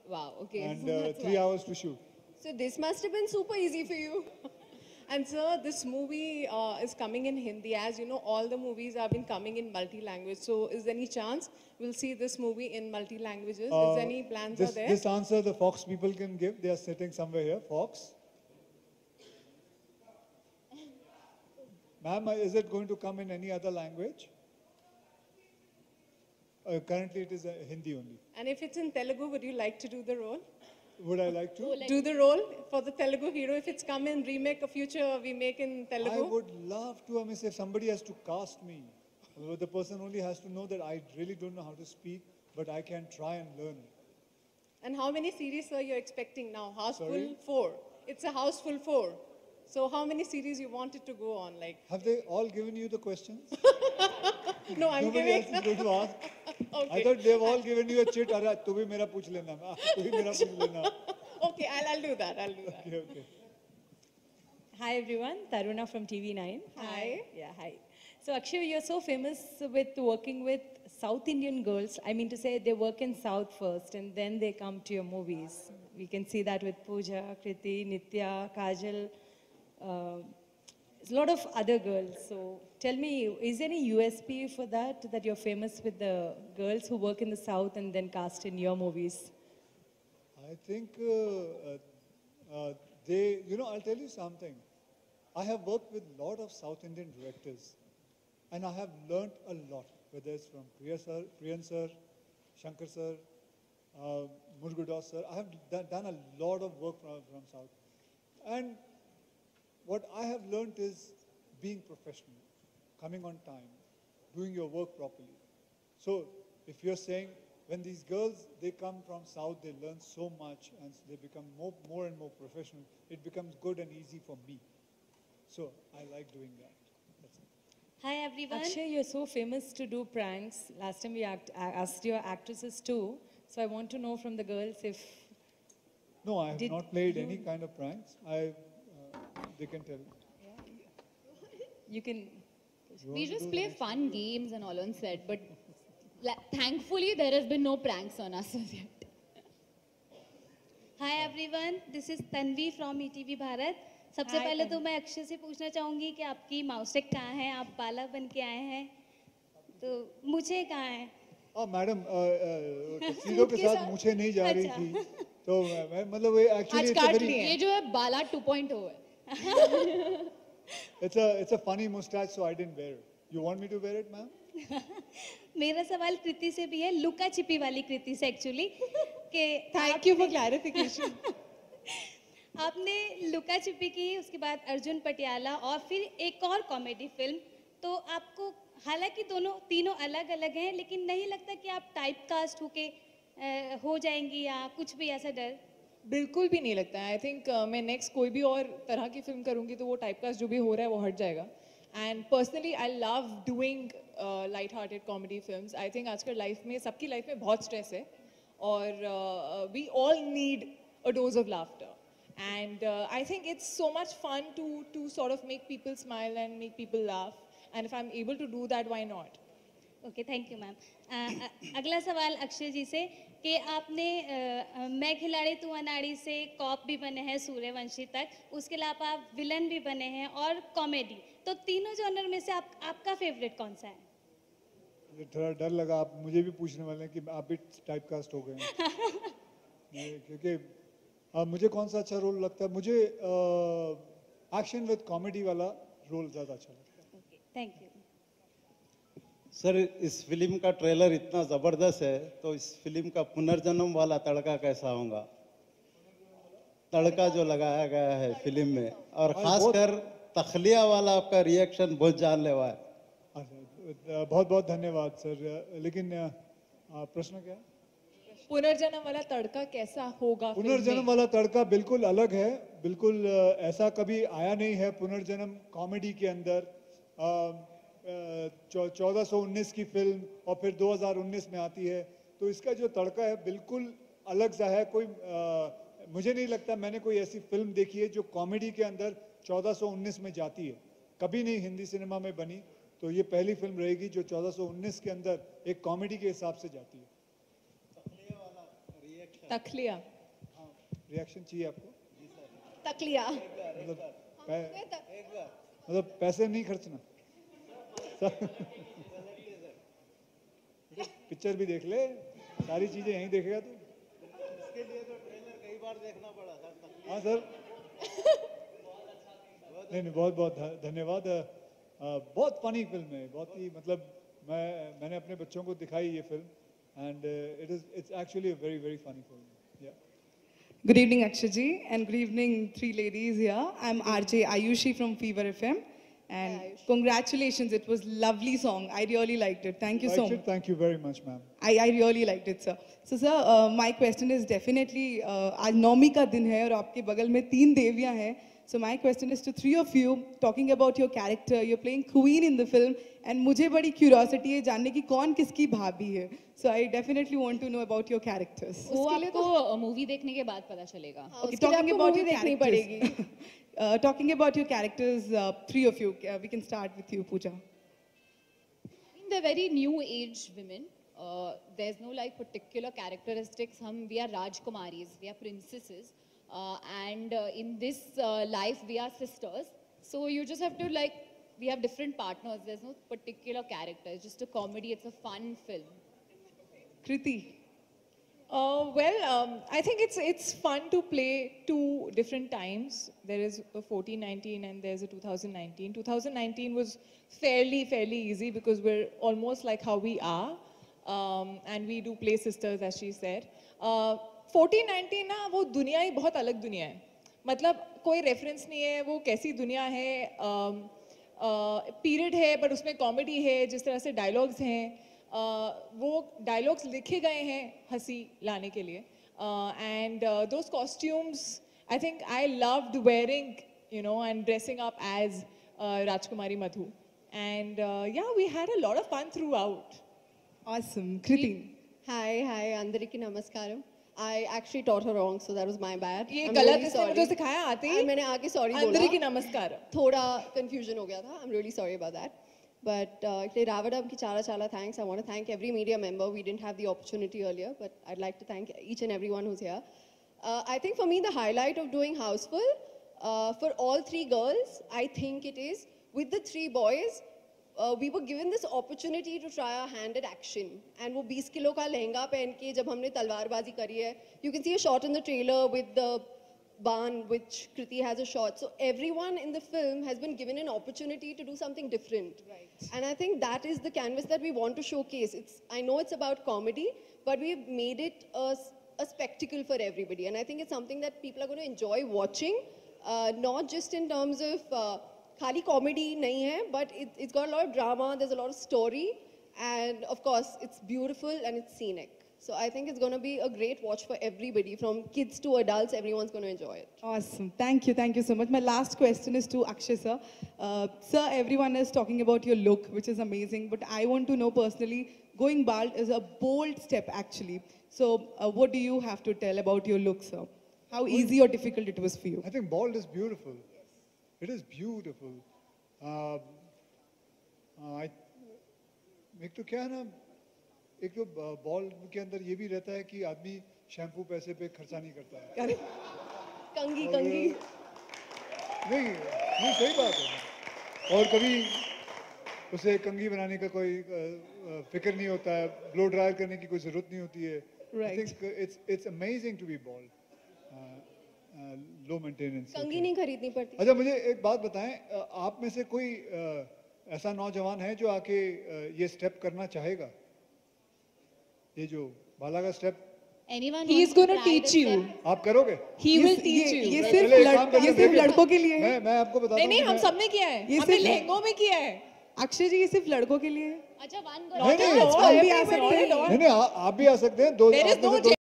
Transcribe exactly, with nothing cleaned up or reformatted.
Wow, okay. and So uh, that's three why. hours to shoot. So this must have been super easy for you. And sir, this movie uh, is coming in Hindi. As you know, all the movies have been coming in multi-language. So is there any chance we'll see this movie in multi-languages? Is Uh, there any plans are this, there? this answer the Fox people can give. They are sitting somewhere here. Fox? Ma'am, uh, is it going to come in any other language? Uh, currently, it is uh, Hindi only. And if it's in Telugu, would you like to do the role? Would I like to? Do the role for the Telugu hero. If it's come in remake, a future we make in Telugu. I would love to. I mean, if somebody has to cast me, well, the person only has to know that I really don't know how to speak, but I can try and learn. And how many series are you expecting now? House Sorry? full four. It's a house full four. So how many series you wanted to go on? Like Have they all given you the questions? no, I'm Nobody giving. else is going to ask. Okay. I thought they've all given you a chit. Arre, tu bhi mera puch lena. Ah, tu bhi mera puch lena. Okay, I'll, I'll do that. I'll do that. Okay, okay. Hi everyone, Taruna from T V nine. Hi. Yeah, hi. So Akshay, you're so famous with working with South Indian girls. I mean to say they work in South first and then they come to your movies. We can see that with Pooja, Kriti, Nitya, Kajal, uh, a lot of other girls. So tell me, is there any U S P for that, that you're famous with the girls who work in the South and then cast in your movies? I think uh, uh, uh, they, you know, I'll tell you something. I have worked with a lot of South Indian directors and I have learnt a lot, whether it's from Priya sir, Priyan sir, Shankar sir, uh, Murgudas sir. I have done, done a lot of work from, from South. And what I have learnt is being professional, coming on time, doing your work properly. So if you're saying, when these girls, they come from South, they learn so much and they become more, more and more professional, it becomes good and easy for me. So I like doing that. That's it. Hi everyone. Akshay, you're so famous to do pranks. Last time we act, a- asked your actresses too. So I want to know from the girls if No, I have Did not played you- any kind of pranks. I, uh, they can tell. you can. You We want to just do play the next fun games and all on set, but la- thankfully there has been no pranks on us as yet. Hi everyone. This is Tanvi from E T V Bharat. सबसे Hi, पहले तो Tanvi. मैं अक्षय से पूछना चाहूंगी कि आपकी माउसेक कहाँ है? आप बालक बन के आए हैं, तो मुझे कहाँ है? Oh, मैडम टक्सीडो के साथ मुझे नहीं जा रही अच्छा। थी तो मैं मैं- मतलब वो एक्चुअली आज इट्स अ काट वेरी लिए। ये जो है बाला टू पॉइंट ओ है. It's a it's a funny moustache so I didn't wear it you want me to wear it ma'am मेरा सवाल कृति से भी है, लुका छिपी वाली कृति से एक्चुअली कि Thank you for clarification. आपने लुका छिपी की, उसके बाद अर्जुन पटियाला और फिर एक और कॉमेडी फिल्म, तो आपको हालांकि दोनों तीनों अलग अलग हैं, लेकिन नहीं लगता कि आप टाइप कास्ट होके अ, हो जाएंगी या कुछ भी ऐसा डर? बिल्कुल भी नहीं लगता है आई थिंक मैं नेक्स्ट कोई भी और तरह की फिल्म करूंगी तो वो टाइपकास्ट जो भी हो रहा है वो हट जाएगा and personally I love doing light hearted comedy films I think आजकल लाइफ में सबकी लाइफ में बहुत स्ट्रेस है और we all need a dose of laughter and uh, I think it's so much fun to to sort of make people smile and make people laugh and if I'm able to do that why not. Okay, thank you ma'am. अगला सवाल अक्षय जी से कि आपने अ, अ, मैं खिलाड़ी तू अनाड़ी से कॉप भी बने हैं सूर्यवंशी तक, उसके अलावा आप विलन भी बने हैं और कॉमेडी, तो तीनों जॉनर में से आप आपका फेवरेट कौन सा है? मुझे थोड़ा डर लगा आप मुझे भी पूछने वाले हैं कि आप भी टाइप कास्ट हो गए हैं नहीं, क्योंकि आ, मुझे कौन सा अच्छा रोल लगता है मुझे एक्शन विद कॉमेडी वाला रोल ज़्यादा अच्छा लगता है ओके, थैंक यू. सर इस फिल्म का ट्रेलर इतना ज़बरदस्त है तो इस फिल्म का पुनर्जन्म वाला तड़का कैसा होगा? तड़का जो लगाया गया है फिल्म में और खासकर तखलिया वाला आपका रिएक्शन बहुत जानलेवा है. अच्छा, बहुत बहुत धन्यवाद सर लेकिन आ, प्रश्न क्या है पुनर्जन्म वाला तड़का कैसा होगा फिल्म पुनर्जन्म में? वाला तड़का बिल्कुल अलग है बिल्कुल अ, ऐसा कभी आया नहीं है पुनर्जन्म कॉमेडी के अंदर चौदह सौ उन्नीस की फिल्म और फिर दो हज़ार उन्नीस में आती है तो इसका जो तड़का है बिल्कुल अलग सा है कोई अ, मुझे नहीं लगता मैंने कोई ऐसी फिल्म देखी है जो कॉमेडी के अंदर चौदह सौ उन्नीस में जाती है कभी नहीं हिंदी सिनेमा में बनी तो ये पहली फिल्म रहेगी जो चौदह सौ उन्नीस के अंदर एक कॉमेडी के हिसाब से जाती है तखलिया. रिएक्शन चाहिए आपको? तक लिया. मतलब पै- मतलब पैसे नहीं खर्चना. पिक्चर भी देख ले, सारी चीजें यहीं देखेगा तू. इसके लिए तो ट्रेलर कई बार देखना पड़ा सर. हाँ सर. नहीं नहीं बहुत बहुत ध- धन्यवाद. अ, अ, बहुत फनी फिल्म है, बहुत ही मतलब मैं मैंने अपने बच्चों को दिखाई ये film and it is it's actually a very very funny film. Yeah Good evening, Akshaji, and good evening, three ladies here. I'm R J Ayushi from Fever F M, and congratulations, it was lovely song. I really liked it. Thank you so much. Thank you very much ma'am. I, I really liked it, sir. So, sir, uh, my question is definitely, uh, आज नौमी का दिन है और आपके बगल में तीन देवियाँ हैं. So my question is to three of you, talking about your character. You're playing queen in the film, and मुझे बड़ी curiosity है जानने की कौन किसकी भाभी है. So I definitely want to know about your characters. वो आपको मूवी देखने के बाद पता चलेगा. Okay, talking about your characters. uh, talking about your characters, uh, three of you. Uh, we can start with you, Pooja. They're very new age women. Uh, there's no like particular characteristics. Hum, we are Rajkumaris, we are princesses. Uh, and uh, in this uh, life, we are sisters. So you just have to like, we have different partners. There's no particular character. It's just a comedy. It's a fun film. Kriti. Uh, well, um, I think it's it's fun to play two different times. There is a fourteen nineteen and there's a two thousand nineteen. two thousand nineteen was fairly fairly easy because we're almost like how we are, um, and we do play sisters, as she said. Uh, fourteen nineteen ना वो दुनिया ही बहुत अलग दुनिया है. मतलब कोई reference नहीं है वो कैसी दुनिया है. पीरियड um, uh, है बट उसमें कॉमेडी है. जिस तरह से डायलॉग्स हैं Uh, वो डायलॉग्स लिखे गए हैं हंसी लाने के लिए. And those costumes I think I loved wearing you know and dressing up as Rajkumari Madhu. And yeah we had a lot of fun throughout. Awesome. Kriti. Hi, hi, Andariki Namaskaram. I actually taught her wrong, so that was my bad. ये I'm गलत really इसने sorry. मुझे सिखाया आते ही. और मैंने आके sorry बोला. अंदरिकी नमस्कार. थोड़ा confusion हो गया था. I'm really sorry about that. But uh, Ravadam ki chala chala thanks. I want to thank every media member. We didn't have the opportunity earlier, but I'd like to thank each and everyone who's here. Uh, I think for me the highlight of doing Houseful, uh, for all three girls, I think it is with the three boys. Uh, we were given this opportunity to try our hand at action. And वो twenty kilo का लहंगा पहन के जब हमने तलवारबाजी करी है, you can see a shot in the trailer with the Ban, which Kriti has a shot. So everyone in the film has been given an opportunity to do something different. Right. And I think that is the canvas that we want to showcase. It's, I know it's about comedy, but we've made it a, a spectacle for everybody. And I think it's something that people are going to enjoy watching, uh, not just in terms of uh, khali comedy nahi hai, but it, it's got a lot of drama, there's a lot of story, and of course, it's beautiful and it's scenic. So I think it's going to be a great watch for everybody, from kids to adults. Everyone's going to enjoy it. Awesome. Thank you. Thank you so much. My last question is to Akshay, sir. Uh, sir, everyone is talking about your look, which is amazing. But I want to know personally, going bald is a bold step, actually. So uh, what do you have to tell about your look, sir? How easy or difficult it was for you? I think bald is beautiful. It is beautiful. Uh, uh, I, एक तो क्या है ना, एक तो ball के अंदर ये भी रहता है कि आदमी शैम्पू पैसे पे खर्चा नहीं करता है. कंगी कंगी नहीं नहीं सही बात है. और कभी उसे कंगी बनाने का कोई फिक्र नहीं होता है. ब्लो ड्रायर करने की कोई जरूरत नहीं होती है. I think it's it's amazing to be bald. Low maintenance. कंगी नहीं खरीदनी पड़ती. अच्छा मुझे एक बात बताएं, आप में से कोई ऐसा नौजवान है जो आके ये स्टेप करना चाहेगा? ये जो बाला का step. Anyone He is going to teach you. आप करोगे? He will teach you. ये सिर्फ लड़, ये सिर्फ लड़कों के लिए है. मैं मैं आपको बताता हूँ. नहीं नहीं हम सबने किया है. हमने लहंगों में किया है. अक्षय जी ये सिर्फ लड़कों के लिए है. अच्छा one नहीं नहीं हम भी आ सकते हैं. नहीं नहीं आप भी आ सकते हैं. दो